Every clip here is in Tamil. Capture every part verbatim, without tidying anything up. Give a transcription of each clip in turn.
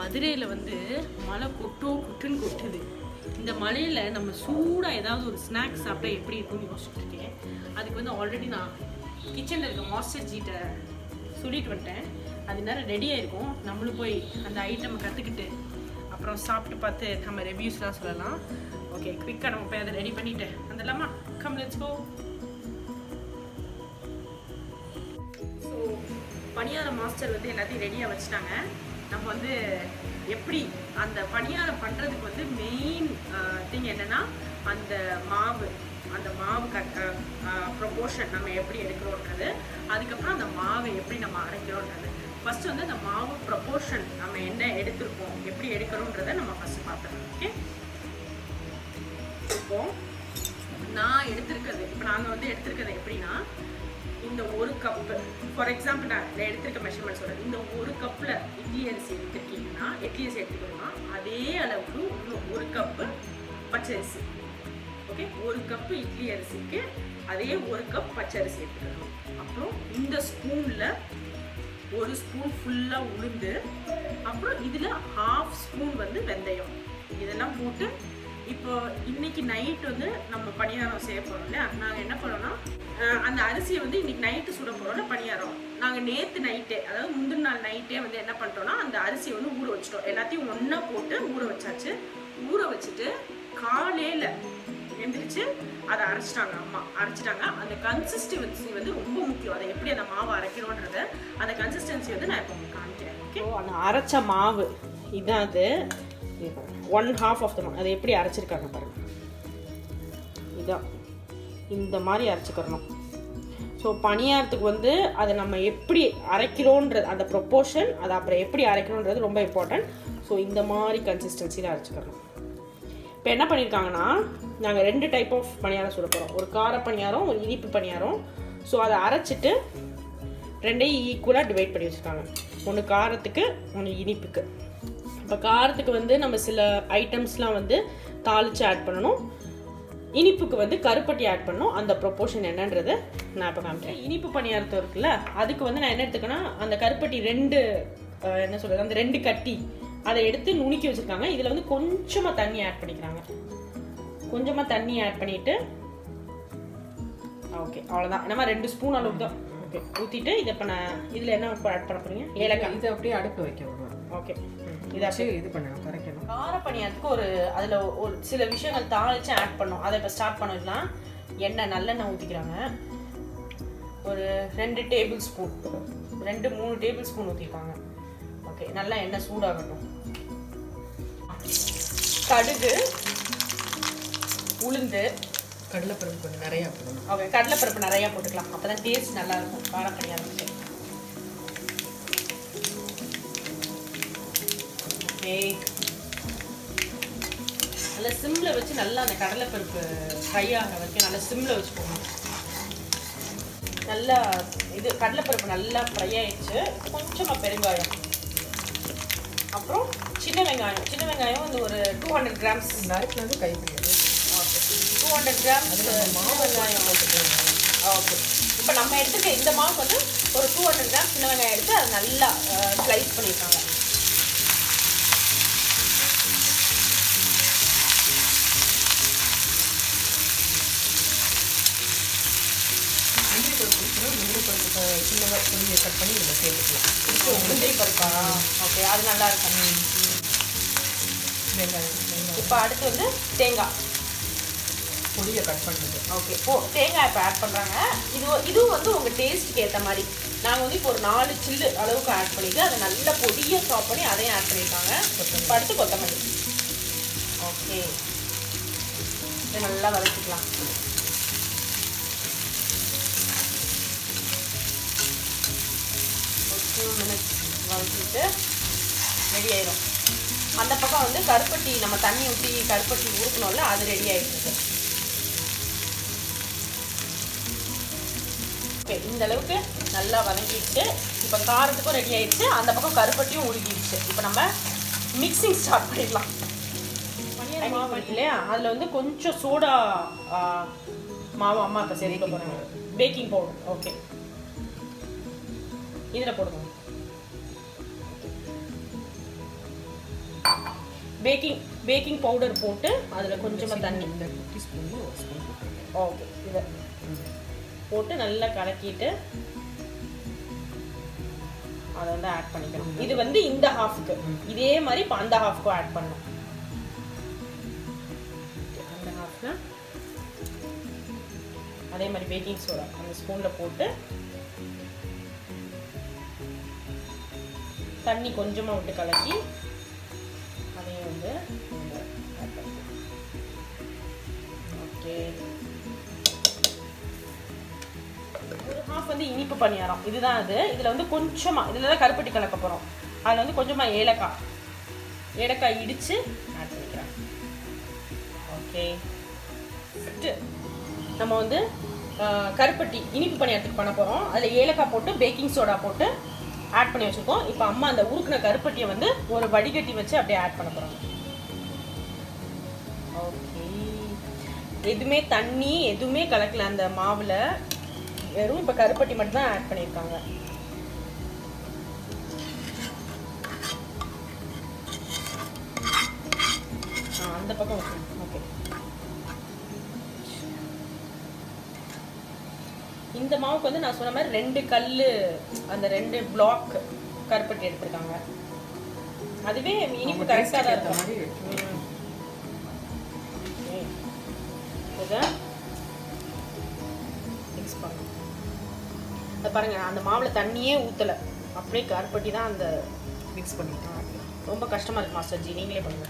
மதுரையில் வந்து மழை கொட்டோ கொட்டுன்னு கொட்டுது. இந்த மழையில் நம்ம சூடாக ஏதாவது ஒரு ஸ்நாக்ஸ் சாப்பிட்டா எப்படி இருக்கும்னு யோசிச்சுட்டு இருக்கேன். அதுக்கு வந்து ஆல்ரெடி நான் கிச்சனில் இருக்க மாஸ்டர் ஜீட்டை சொல்லிட்டு வந்துட்டேன். அது நேரம் ரெடியாக இருக்கும். நம்மளும் போய் அந்த ஐட்டம் கற்றுக்கிட்டு அப்புறம் சாப்பிட்டு பார்த்து நம்ம ரிவ்யூஸ்லாம் சொல்லலாம். ஓகே, குவிக்காக நம்ம போய் அதை ரெடி பண்ணிவிட்டு வந்துடலாமா? Come let's go. So paniyaram master வந்து எல்லாத்தையும் ரெடியாக வச்சுட்டாங்க. நம்ம வந்து எப்படி அந்த பணியாரம் பண்ணுறதுக்கு வந்து மெயின் திங் என்னென்னா அந்த மாவு அந்த மாவு கட்ட ப்ரொபோர்ஷன் நம்ம எப்படி எடுக்கிறோன்றது, அதுக்கப்புறம் அந்த மாவை எப்படி நம்ம அரைக்கிறோன்றது. ஃபஸ்ட்டு வந்து அந்த மாவு ப்ரொபோர்ஷன் நம்ம என்ன எடுத்துருக்கோம், எப்படி எடுக்கிறோன்றதை நம்ம ஃபஸ்ட்டு பார்த்துருவோம். ஓகே, இப்போ நான் எடுத்திருக்கிறது இப்போ நாங்கள் வந்து எடுத்திருக்கிறது எப்படின்னா, இந்த ஒரு கப்பு ஃபார் எக்ஸாம்பிள் நான் எடுத்திருக்க மெஷர்மெண்ட் சொல்கிறேன். இந்த ஒரு கப்பில் இட்லி அரிசி எடுத்துருக்கீங்கன்னா இட்லி அரிசி எடுத்துக்கணும்னா அதே அளவுக்கு இன்னும் ஒரு கப்பு பச்சரிசி. ஓகே, ஒரு கப்பு இட்லி அரிசிக்கு அதே ஒரு கப் பச்சரிசி எடுத்துக்கணும். அப்புறம் இந்த ஸ்பூனில் ஒரு ஸ்பூன் ஃபுல்லாக உளுந்து, அப்புறம் இதில் ஹாஃப் ஸ்பூன் வந்து வெந்தயம், இதெல்லாம் போட்டு இப்போ இன்னைக்கு நைட் வந்து நம்ம பணியாரம் செய்ய போகிறோம் இல்லையா. நாங்கள் என்ன பண்ணோம்னா அந்த அரிசியை வந்து இன்னைக்கு நைட்டு சுட போகிறோம்ல பணியாரம். நாங்கள் நேற்று நைட்டே, அதாவது முந்தின நாள் நைட்டே வந்து என்ன பண்ணிட்டோம்னா அந்த அரிசியை வந்து ஊற வச்சிட்டோம். எல்லாத்தையும் ஒன்றா போட்டு ஊற வச்சாச்சு. ஊற வச்சுட்டு காலையில் எந்திரிச்சு அதை அரைச்சிட்டாங்க. அம்மா அரைச்சிட்டாங்க. அந்த கன்சிஸ்டன்சி வந்து ரொம்ப முக்கியம். அதை எப்படி அந்த மாவை அரைக்கணுன்றத அந்த கன்சிஸ்டன்சி வந்து நான் இப்போ உங்களுக்கு காமிக்கிறேன். ஓகே, அந்த அரைச்ச மாவு இதான். அது ஒன் ஹாஃப் ஆஃப் த மாவு அதை எப்படி அரைச்சிருக்காங்க பாருங்க. இதான் இந்த மாதிரி அரைச்சிக்கிறணும். ஸோ பணியாரத்துக்கு வந்து அதை நம்ம எப்படி அரைக்கிறோன்றது அந்த ப்ரொப்போர்ஷன், அதை அப்புறம் எப்படி அரைக்கணுன்றது ரொம்ப இம்பார்ட்டன்ட். ஸோ இந்த மாதிரி கன்சிஸ்டன்சியில் அரைச்சிக்கிறணும். இப்போ என்ன பண்ணியிருக்காங்கன்னா, நாங்கள் ரெண்டு டைப் ஆஃப் பணியாரம் சுட போகிறோம். ஒரு கார பணியாரம், ஒரு இனிப்பு பணியாரம். ஸோ அதை அரைச்சிட்டு ரெண்டையும் ஈக்குவலாக டிவைட் பண்ணி வச்சுருக்காங்க. ஒன்று காரத்துக்கு, ஒன்று இனிப்புக்கு. இப்போ காரத்துக்கு வந்து நம்ம சில ஐட்டம்ஸ்லாம் வந்து தாளித்து ஆட் பண்ணணும். இனிப்புக்கு வந்து கருப்பட்டி ஆட் பண்ணணும். அந்த ப்ரொப்போர்ஷன் என்னன்றது நான் இப்போ காமிக்கிறேன். இனிப்பு பணியாரத்து இருக்குல்ல, அதுக்கு வந்து நான் என்ன எடுத்துக்கேன்னா அந்த கருப்பட்டி ரெண்டு என்ன சொல்கிறது அந்த ரெண்டு கட்டி அதை எடுத்து நுணுக்கி வச்சுருக்காங்க. இதில் வந்து கொஞ்சமாக தண்ணி ஆட் பண்ணிக்கிறாங்க. கொஞ்சமாக தண்ணி ஆட் பண்ணிவிட்டு ஓகே அவ்வளோதான். நம்ம ரெண்டு ஸ்பூன் அளவுக்கு தான் ஓகே ஊற்றிட்டு இதை இப்போ நான் இதில் என்ன ஆட் பண்ண போகிறீங்க? ஏலக்காய். இதை அப்படியே அடுப்பு வைக்க விடுவோம். ஓகே, இதாச்சு இது பண்ணணும், கரைக்கணும். கார பணியாரத்துக்கு ஒரு அதில் ஒரு சில விஷயங்கள் தாளித்து ஆட் பண்ணோம். அதை இப்போ ஸ்டார்ட் பண்ணிடலாம். எண்ணெய் நல்லெண்ணெய் ஊற்றிக்கிறாங்க. ஒரு ரெண்டு டேபிள் ஸ்பூன் ரெண்டு மூணு டேபிள் ஸ்பூன் ஊற்றிருக்காங்க. ஓகே, நல்லா எண்ணெய் சூடாகட்டும். கடுகு, உளுந்து, கடலைப்பருப்பு கொஞ்சம் நிறையா போடணும். ஓகே, கடலைப்பருப்பு நிறையா போட்டுக்கலாம். அப்போ தான் டேஸ்ட் நல்லாயிருக்கும் கார பணியாரத்துக்கு. நல்லா சிம்மில் வச்சு நல்லா அந்த கடலைப்பருப்பு ஃப்ரை ஆக வரைக்கும் நல்லா சிம்மில் வச்சுக்கோங்க. நல்லா இது கடலைப்பருப்பு நல்லா ஃப்ரை ஆயிடுச்சு. கொஞ்சமாக பெருங்காயம், அப்புறம் சின்ன வெங்காயம். சின்ன வெங்காயம் வந்து ஒரு டூ ஹண்ட்ரட் கிராம்ஸ் நறுக்கு வந்து கை பிடியாது. ஓகே, டூ ஹண்ட்ரட் கிராம்ஸ் மாவு வெங்காயம் போட்டுக்கோங்க. ஓகே, இப்போ நம்ம எடுத்துக்க இந்த மாவு வந்து ஒரு டூ ஹண்ட்ரட் கிராம் சின்ன வெங்காயம் எடுத்து அதை நல்லா ஸ்லைஸ் பண்ணியிருக்காங்க. சின்னதாக பொடியை கட் பண்ணி இதில் சேர்த்துக்கலாம். முந்திரி பருப்பா? ஓகே, அது நல்லா இருக்கும். வெங்காயம் வெங்காயம் இப்போ அடுத்து வந்து தேங்காய் பொடியை கட் பண்ணுறது. ஓகே, ஓ தேங்காய் இப்போ ஆட் பண்ணுறாங்க. இது இதுவும் வந்து உங்கள் டேஸ்ட்டுக்கு ஏற்ற மாதிரி. நாங்கள் வந்து இப்போ ஒரு நாலு சில்லு அளவுக்கு ஆட் பண்ணிவிட்டு அதை நல்லா பொடியாக சாப் பண்ணி அதையும் ஆட் பண்ணியிருக்காங்க. இப்போ அடுத்து கொத்தமல்லி. ஓகே, இதை நல்லா வதக்கிக்கலாம். டூ மினிட்ஸ் வதக்கிட்டு ரெடி ஆயிடும். அந்த பக்கம் வந்து கருப்பட்டி நம்ம தண்ணி ஊற்றி கருப்பட்டி ஊற்றணும்ல, அது ரெடி ஆகிடுது. ஓகே, இந்த அளவுக்கு நல்லா வதங்கிட்டு இப்போ காரத்துக்கும் ரெடி ஆயிடுச்சு. அந்த பக்கம் கருப்பட்டியும் உருகிடுச்சு. இப்போ நம்ம மிக்சிங் ஸ்டார்ட் பண்ணிடலாம். பனியார மாவு இருக்கு இல்லையா, அதில் வந்து கொஞ்சம் சோடா மாவு அம்மா இப்போ சேர்க்க போகிறாங்க. Baking powder. ஓகே, இதில் போடுங்க. பேக்கிங் பேக்கிங் பவுடர் போட்டு அதில் கொஞ்சமாக தண்ணி இந்த குட்டி ஸ்பூன் ஒரு ஸ்பூன் போட்டுருக்கேன். ஓகே இதை போட்டு நல்லா கலக்கிட்டு அதை வந்து ஆட் பண்ணிக்கணும். இது வந்து இந்த ஹாஃப்க்கு இதே மாதிரி இப்போ அந்த ஹாஃப்க்கும் ஆட் பண்ணணும். அந்த ஹாஃப்ல அதே மாதிரி பேக்கிங் சோடா அந்த ஸ்பூனில் போட்டு தண்ணி கொஞ்சமாக விட்டு கலக்கி அதையும் வந்து ஆட் பண்ணிக்கலாம். ஓகே ஒரு ஹாஃப் வந்து இனிப்பு பணியாரம் இதுதான் அது. இதில் வந்து கொஞ்சமாக இதில் தான் கருப்பட்டி கலக்க போகிறோம். அதில் வந்து கொஞ்சமாக ஏலக்காய் ஏலக்காய் இடித்து ஆட் பண்ணிக்கிறேன். ஓகே நம்ம வந்து கருப்பட்டி இனிப்பு பணியாரத்துக்கு பண்ண போகிறோம். அதில் ஏலக்காய் போட்டு பேக்கிங் சோடா போட்டு ஆட் பண்ணி வச்சுருக்கோம். இப்போ அம்மா அந்த உருக்குன கருப்பட்டியை வந்து ஒரு வடிகட்டி வச்சு அப்படியே ஆட் பண்ண போகிறாங்க. ஓகே எதுவுமே தண்ணி எதுவுமே கலக்கல அந்த மாவில், வெறும் இப்போ கருப்பட்டி மட்டும் தான் ஆட் பண்ணியிருக்காங்க. அந்த பக்கம் ஓகே இந்த மாவுக்கு வந்து நான் சொன்ன மாதிரி ரெண்டு கல் அந்த ரெண்டு பிளாக் கருப்பட்டி எடுத்துருக்காங்க. அதுவே இனிப்பு கரெக்டாக தான் இருக்கும். இதை மிக்ஸ் பண்ணணும். அது பாருங்க அந்த மாவில் தண்ணியே ஊற்றலை, அப்படியே கருப்பட்டி தான் அந்த மிக்ஸ் பண்ணிக்கலாம். ரொம்ப கஷ்டமாக இருக்கு மாஸ்டர் ஜி, நீங்களே பண்ணுங்க.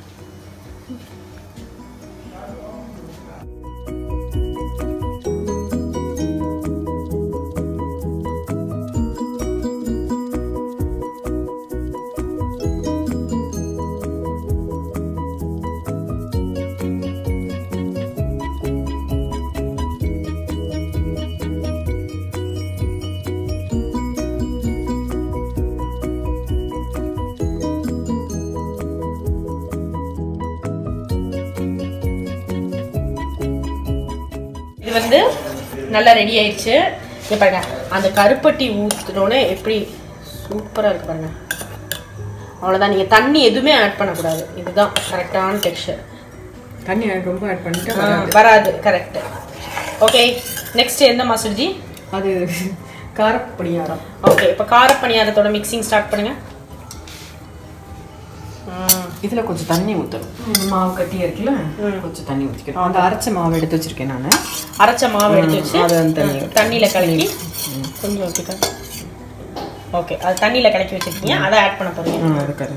இது வந்து நல்லா ரெடி ஆயிடுச்சு. இங்கே பாருங்க அந்த கருப்பட்டி ஊற்றினோன்னே எப்படி சூப்பராக இருக்கு பாருங்க. அவ்வளோதான், நீங்கள் தண்ணி எதுவுமே ஆட் பண்ணக்கூடாது. இதுதான் கரெக்டான டெக்ஸ்சர். தண்ணி ரொம்ப ஆட் பண்ணிட்டு வராது. கரெக்டு. ஓகே நெக்ஸ்ட் எந்த மாஸ்டர் ஜி? அது காரப்பணியாரம். ஓகே இப்போ காரப்பணியாரத்தோட மிக்சிங் ஸ்டார்ட் பண்ணுங்க. இதில் கொஞ்சம் தண்ணி ஊற்றணும். மாவு கட்டியாக இருக்குல்ல, கொஞ்சம் தண்ணி ஊற்றிக்கணும். அந்த அரைச்ச மாவு எடுத்து வச்சுருக்கேன் நான். அரைச்ச மாவு எடுத்து வச்சு அதை தண்ணி தண்ணியில் கலக்கி கொஞ்சம் ஊற்றிக்க. ஓகே அது தண்ணியில் கலக்கி வச்சுருக்கீங்க, அதை ஆட் பண்ண போகிறீங்க. அதுக்காக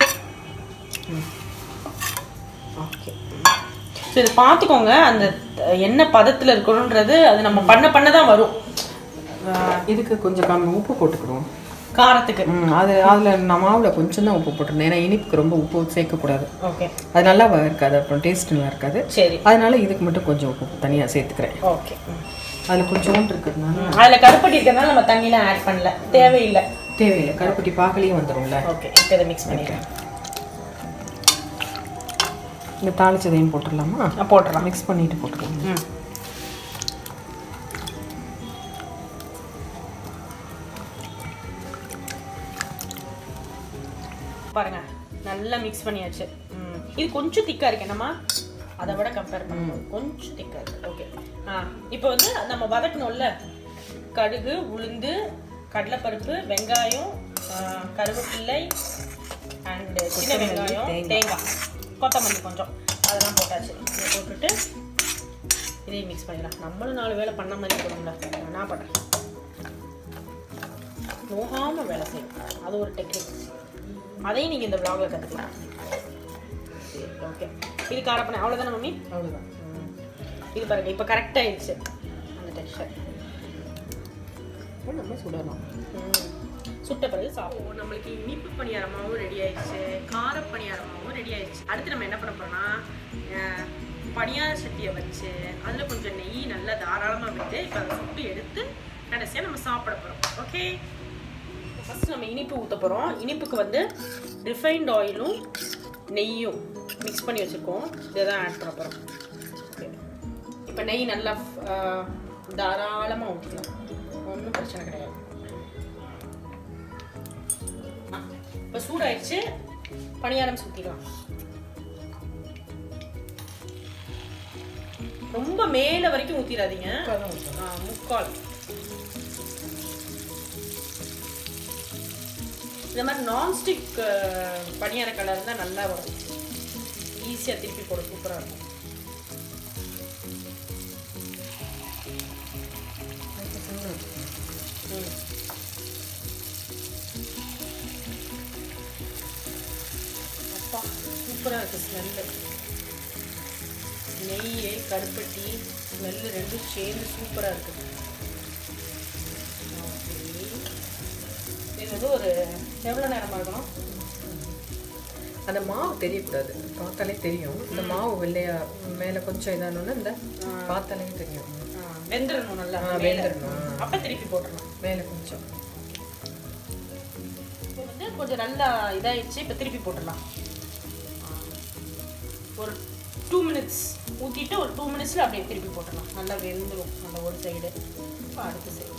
ஓகே ஸோ இது பார்த்துக்கோங்க அந்த என்ன பதத்தில் இருக்கணுன்றது அது நம்ம பண்ண பண்ண தான் வரும். இதுக்கு கொஞ்சம் கம்மி உப்பு போட்டுக்கிடுவோம் காரத்துக்கு. அது அதில் நான் மாவில் கொஞ்சம் தான் உப்பு போட்டிருந்தேன், ஏன்னா இனிப்புக்கு ரொம்ப உப்பு சேர்க்கக்கூடாது. ஓகே அது நல்லா இருக்காது, அப்புறம் டேஸ்ட் நல்லா இருக்காது. சரி அதனால இதுக்கு மட்டும் கொஞ்சம் உப்பு தனியாக சேர்த்துக்கிறேன். ஓகே அதில் கொஞ்சோண்டு இருக்கிறதுனால அதில் கருப்பட்டி இருக்கிறதுனால நம்ம தண்ணியில் ஆட் பண்ணல, தேவையில்லை. தேவையில்லை, கருப்பட்டி பாக்கலையும் வந்துடும்ல. ஓகே இப்போ இதை மிக்ஸ் பண்ணிக்கிறேன். இந்த தாளிச்சதையும் போட்டுடலாமா? போட்டுடலாம். மிக்ஸ் பண்ணிட்டு போட்டுக்கலாம். ம் பாருங்க நல்லா மிக்ஸ் பண்ணியாச்சு. ம் இது கொஞ்சம் திக்காக இருக்கு, என்னம்மா அதை விட கம்பேர் பண்ணும்போது கொஞ்சம் திக்காக இருக்கு. ஓகே ஆ இப்போ வந்து நம்ம வதக்கணும்ல, கடுகு உளுந்து கடலைப்பருப்பு வெங்காயம் கருவேப்பிள்ளை அண்டு சின்ன வெங்காயம் தேங்காய் கொத்தமல்லி கொஞ்சம் அதெல்லாம் போட்டாச்சு. இதை போட்டுட்டு இதையும் மிக்ஸ் பண்ணிடலாம். நம்மளும் நாலு வேலை பண்ண மாதிரி போடும்ல, நான் பண்ணுறேன். நோகாமல் வேலை செய்யணும், அது ஒரு டெக்னிக். அதையும் நீங்கள் இந்த விளாகில் கற்றுக்கலாம். ஓகே இது காரப்பண்ண அவ்வளோதானே மம்மி? அவ்வளோதான். இது பாருங்கள் இப்போ கரெக்டாகிடுச்சு அந்த டெக்ஸ்சர். நம்ம சுடலாம். சுட்ட பிறகு சாப்பிடுவோம். நம்மளுக்கு இனிப்பு பணியாரமாகவும் ரெடி ஆயிடுச்சு, கார பணியாரமாகவும் ரெடி ஆயிடுச்சு. அடுத்து நம்ம என்ன பண்ண போகிறோம்னா பணியார சட்டியை வச்சு அதில் கொஞ்சம் நெய் நல்லா தாராளமாக விட்டு இப்போ அதை சுட்டு எடுத்து கடைசியாக நம்ம சாப்பிட போகிறோம். ஓகே ஃபஸ்ட்டு நம்ம இனிப்பு ஊற்ற போகிறோம். இனிப்புக்கு வந்து ரிஃபைண்ட் ஆயிலும் நெய்யும் மிக்ஸ் பண்ணி வச்சுருக்கோம், இதை தான் ஆட் பண்ண போகிறோம். ஓகே இப்போ நெய் நல்லா தாராளமாக ஊற்றிக்கலாம், ஒன்றும் பிரச்சனை கிடையாது. இப்போ சூடாயிடுச்சு, பணியாரம் சுற்றிக்கலாம். ரொம்ப மேலே வரைக்கும் ஊற்றிடாதீங்க. முக்கால். இந்த மாதிரி நான்ஸ்டிக் பனியார கலர் தான் நல்லா வரும். ஈஸியாக திருப்பி போட சூப்பராக இருக்கும். அப்பா சூப்பராக இருக்குது ஸ்மெல்லு. நெய் கருப்பட்டி ஸ்மெல்லு ரெண்டும் சேர்ந்து சூப்பராக இருக்குது. இது வந்து ஒரு எவ்வளோ நேரமாக இருக்கணும்? அந்த மாவு தெரியக்கூடாது, பார்த்தாலே தெரியும். இந்த மாவு வெள்ளையா மேலே கொஞ்சம் இதானோன்னா இந்த பார்த்தாலே தெரியும். வெந்துடணும் நல்லா. வெந்துடணும். அப்போ திருப்பி போட்டுடணும் மேலே கொஞ்சம். இப்போ வந்து கொஞ்சம் நல்லா இதாகிடுச்சு. இப்போ திருப்பி போட்டுடலாம். ஒரு டூ மினிட்ஸ் ஊற்றிட்டு ஒரு டூ மினிட்ஸில் அப்படியே திருப்பி போட்டுடலாம். நல்லா வெந்துடும் நல்லா ஒரு சைடு. இப்போ அடுத்த சைடு.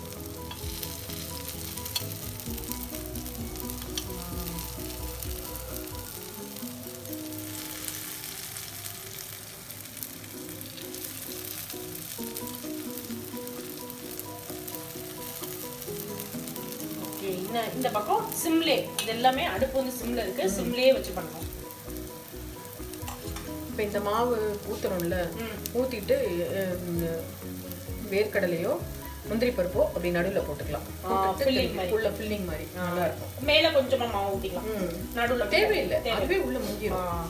இந்த இந்த பக்கம் சிம்லே, இது எல்லாமே அடுப்பு வந்து சிம்ல இருக்கு. சிம்லேயே வச்சு பண்ணணும். இப்போ இந்த மாவு ஊற்றணும்ல, ஊற்றிட்டு வேர்க்கடலையோ முந்திரி பருப்போ அப்படி நடுவில் போட்டுக்கலாம். உள்ள ஃபில்லிங் மாதிரி நல்லா இருக்கும். மேலே கொஞ்சமாக மாவு ஊற்றிக்கலாம். நடுவில் தேவையில்லை, அதுவே உள்ள முங்கிடும்.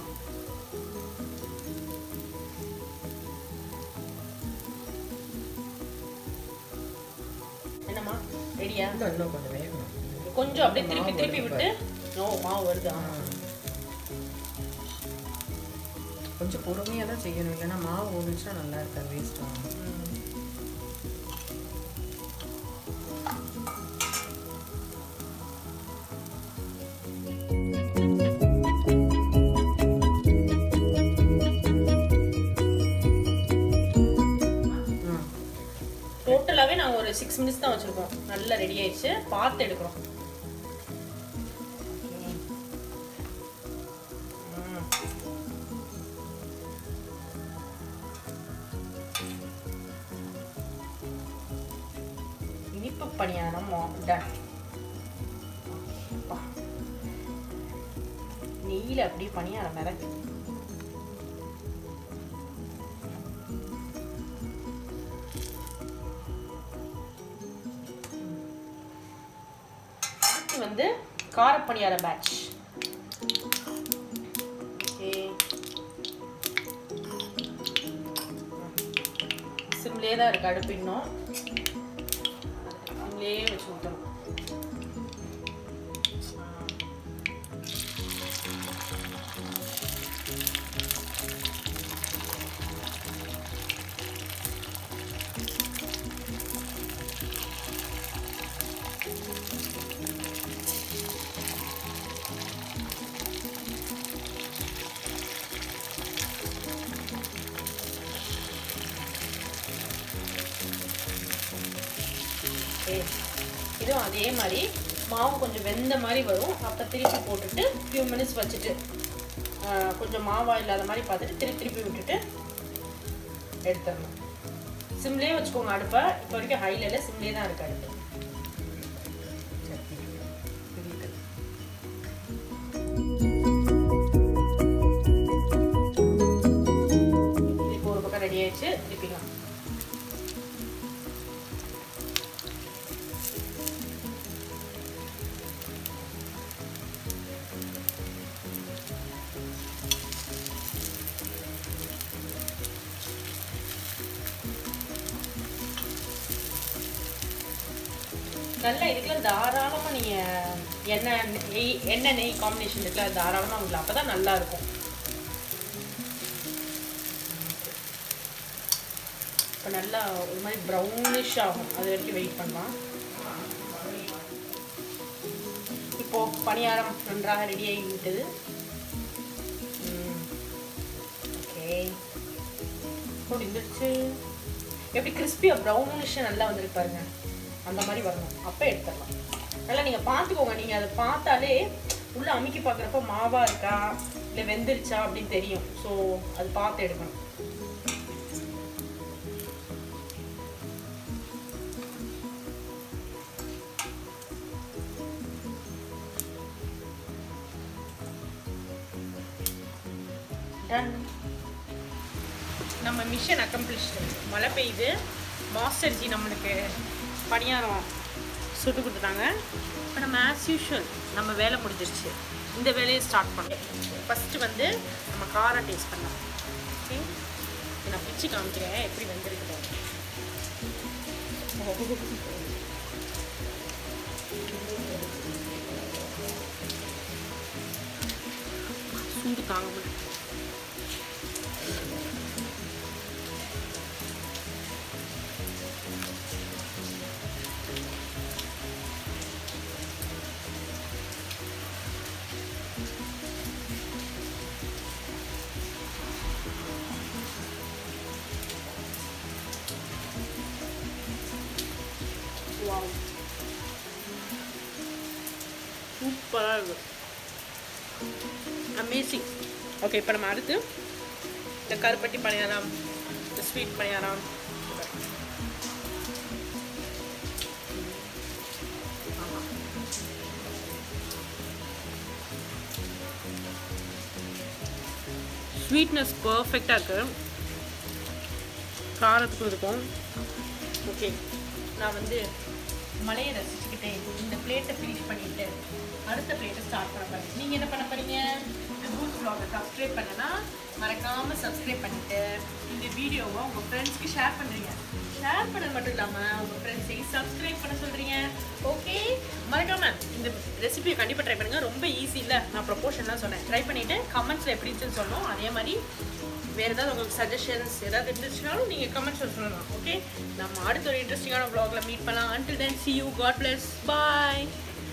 என்னம்மா ரெடியா? இன்னும் கொஞ்சம் வேகணும். கொஞ்சம் அப்படியே திருப்பி திருப்பி விட்டு. ஓ மாவு வருது. கொஞ்சம் பொறுமையாக தான் செய்யணும், இல்லைன்னா மாவு ஓடிச்சுன்னா நல்லா இருக்காது, வேஸ்ட் ஆகும். டோட்டலாகவே நாங்கள் ஒரு சிக்ஸ் மினிட்ஸ் தான் வச்சுருக்கோம். நல்லா ரெடி ஆயிடுச்சு. பார்த்து எடுக்கிறோம். இனிப்பு பணியாரம் டன். நெய்யில் அப்படியே பணியாரம் மிதக்கு. வந்து காரப்பணியார பேட்ச். சிம்லே தான் இருக்கு அடுப்பு. இன்னும் சிம்லே வச்சு ஊற்றணும். இதுவும் அதே மாதிரி மாவு கொஞ்சம் வெந்த மாதிரி வரும். அப்போ திருப்பி போட்டுட்டு ஃபியூ மினிட்ஸ் வச்சுட்டு கொஞ்சம் மாவா இல்லாத மாதிரி பார்த்துட்டு திருப்பி திருப்பி விட்டுட்டு எடுத்துடணும். சிம்லேயே வச்சுக்கோங்க அடுப்பை. இப்போ வரைக்கும் ஹைல இல்லை, சிம்லேயே தான் இருக்கு அடுப்பு. இப்போ ஒரு பக்கம் ரெடி ஆயிடுச்சு. திருப்பிக்கலாம். நல்லா இதுக்குலாம் தாராளமாக நீங்கள் எண்ணெய் நெய் எண்ணெய் நெய் காம்பினேஷன் இருக்குல்ல, தாராளமாக உங்களுக்கு அப்போ தான் நல்லாயிருக்கும். இப்போ நல்லா ஒரு மாதிரி ப்ரௌனிஷ் ஆகும், அது வரைக்கும் வெயிட் பண்ணலாம். இப்போது பணியாரம் நன்றாக ரெடி ஆகிவிட்டது. ஓகே முடிஞ்சிருச்சு. எப்படி கிறிஸ்பியாக ப்ரௌனிஷாக நல்லா வந்துருக்கு பாருங்க. அந்த மாதிரி வரணும். அப்போ எடுத்துடலாம். நல்லா நீங்கள் பார்த்துக்கோங்க. நீங்கள் அதை பார்த்தாலே உள்ளே அமுக்கி பார்க்குறப்ப மாவாக இருக்கா இல்லை வெந்துருச்சா அப்படின்னு தெரியும். ஸோ அது பார்த்து எடுக்கணும். டன். நம்ம மிஷன் அக்கம்ப்ளிஷ்டு. மழை பெய்யுது. மாஸ்டர் ஜி நம்மளுக்கு பணியாரம் சுட்டு கொடுத்துட்டாங்க. இப்போ நம்ம ஆஸ் யூஷுவல் நம்ம வேலை முடிஞ்சிருச்சு. இந்த வேலையை ஸ்டார்ட் பண்ணோம். ஃபஸ்ட்டு வந்து நம்ம காரம் டேஸ்ட் பண்ணலாம். ஓகே, நான் பிச்சு காமிக்கிறேன் எப்படி வந்துருக்குது. சூடு தாங்க முடியும். வாவ், சூப்பராக இருக்குது. அமேசிங். ஓகே, இப்போ நம்ம அடுத்து இந்த கருப்பட்டி பணியாரம், இந்த ஸ்வீட் பணியாரம். ஸ்வீட்னஸ் பர்ஃபெக்டாக இருக்குது, காரத்துக்கும் இருக்கும். ஓகே, நான் வந்து மலையை ரசிச்சுக்கிட்டே இந்த பிளேட்டை ஃபினிஷ் பண்ணிவிட்டு அடுத்த பிளேட்டை ஸ்டார்ட் பண்ண போகிறேன். நீங்கள் என்ன பண்ண போகிறீங்க? இந்த பூத் வ்ளாகை சப்ஸ்கிரைப் பண்ணனா மறக்காமல் சப்ஸ்கிரைப் பண்ணிவிட்டு இந்த வீடியோவை உங்கள் ஃப்ரெண்ட்ஸ்க்கு ஷேர் பண்ணுறீங்க. ஷேர் பண்ணது மட்டும் இல்லாமல் உங்கள் ஃப்ரெண்ட்ஸையும் சப்ஸ்கிரைப் பண்ண சொல்கிறீங்க. ஓகே, மறக்காமல் இந்த ரெசிபியை கண்டிப்பாக ட்ரை பண்ணுங்கள். ரொம்ப ஈஸி இல்லை, நான் ப்ரொபோஷன்லாம் சொன்னேன். ட்ரை பண்ணிவிட்டு கமெண்ட்ஸில் எப்படி இருந்துச்சுன்னு சொல்லணும். அதே மாதிரி வேறு ஏதாவது உங்களுக்கு சஜஷன்ஸ் ஏதாவது இருந்துச்சுனாலும் நீங்கள் கமெண்ட்ஸில் சொல்லலாம். ஓகே, நம்ம அடுத்த ஒரு இன்ட்ரெஸ்டிங்கான வ்ளாகில் மீட் பண்ணலாம். Until then see you, God bless, bye.